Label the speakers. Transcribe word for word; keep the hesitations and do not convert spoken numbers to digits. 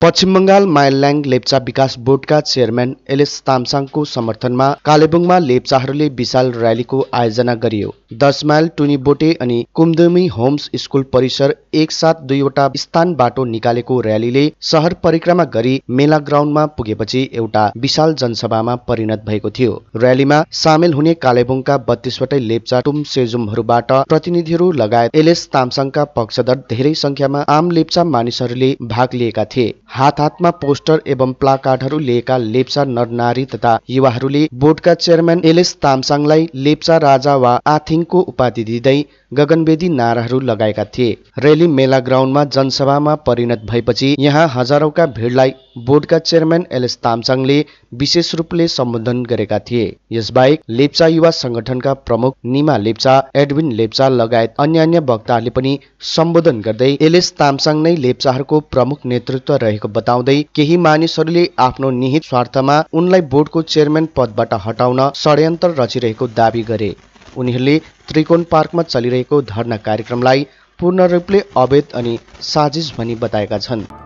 Speaker 1: पश्चिम बंगाल माइलल्याङ लेप्चा विकास बोर्डका चेयरम्यान एलएस तामसाङको समर्थनमा कालेबुङमा लेप्चाहरूले विशाल र्यालीको आयोजना गरियो। दस माइल टुनीबोटे अनि कुमदुमी होम्स स्कुल परिसर एक साथ दुईवटा स्थानबाट निकालेको र्यालीले शहर परिक्रमा गरी मेला ग्राउन्डमा पुगेपछि एउटा विशाल जनसभामा परिणत भएको थियो। र्यालीमा सामेल हुने कालेबुङका बत्तीसवटै लेप्चा टुम सेजुमहरूबाट प्रतिनिधिहरू लगायत एलएस तामसाङका पक्षधर धेरै संख्यामा आम लेप्चा मानिसहरूले भाग लिएका थिए। हात हातमा पोस्टर एवं प्लाकार्डहरू लिएका लेप्चा नरनारी तथा युवाहरूले बोर्डका चेयरम्यान एलएस तामसाङलाई लेप्चा राजा वा आथिङको उपाधि दिँदै गगनवेदी नाराहरू लगाएका थिए। रैली मेला ग्राउन्डमा जनसभामा परिणत भएपछि यहाँ हजारौंका भिडलाई बोर्डका चेयरम्यान एलएस तामसाङले विशेष रूपले सम्बोधन गरेका थिए। यसबाहेक लेप्चा युवा संगठनका प्रमुख निमा लेप्चा, एडविन लेप्चा लगायत अन्य अन्य वक्ताहरूले पनि सम्बोधन गर्दै एलएस तामसाङ नै लेप्चाहरूको प्रमुख नेतृत्व रहेको बताउँदै केही मानिसहरूले आफ्नो निहित स्वार्थमा उनलाई बोर्डको चेयरम्यान पदबाट हटाउन षड्यन्त्र रचिरहेको दावी गरे। उनीहरूले त्रिकोण पार्कमा चलिरहेको धरना कार्यक्रमलाई पूर्ण रूपले अवैध अनि साजिश भनी बताएका छन्।